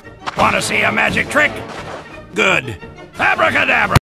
Want to see a magic trick? Good. Abracadabra!